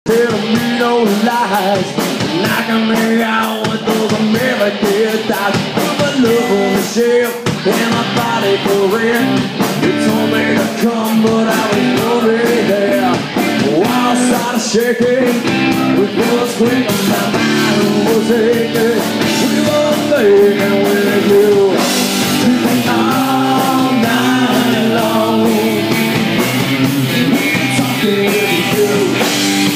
Telling me no lies, knocking me out with those American thighs. Put my love on the shelf and my body for rent. You told me to come, but I was already there. Wild side shaking, with blood screaming, my mind was aching. We were thinking with you all night long. Talking with you.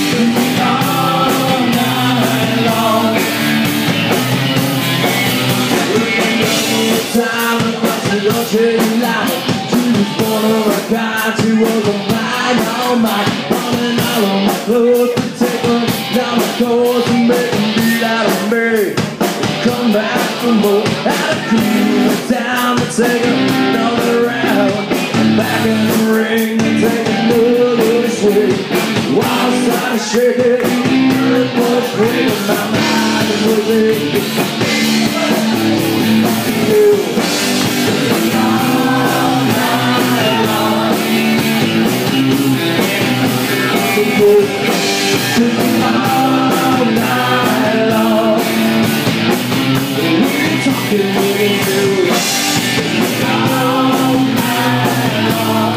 Time across the ocean line. She was one of a kind. She was a fine all night. Running out of my clothes to take her down the coast and make a beat out of me. Come back for more. Had to cool her down to take another round. Back in the ring and take another swing. Wild side shaking, it was breaking my mind. It was aching. All night long, we're talking with you. All night long,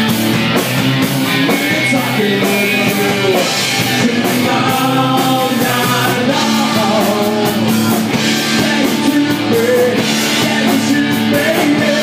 we're talking with you. All night long, thank you, baby. Thank you, baby.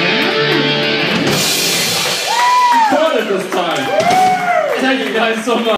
This time. Thank you guys so much.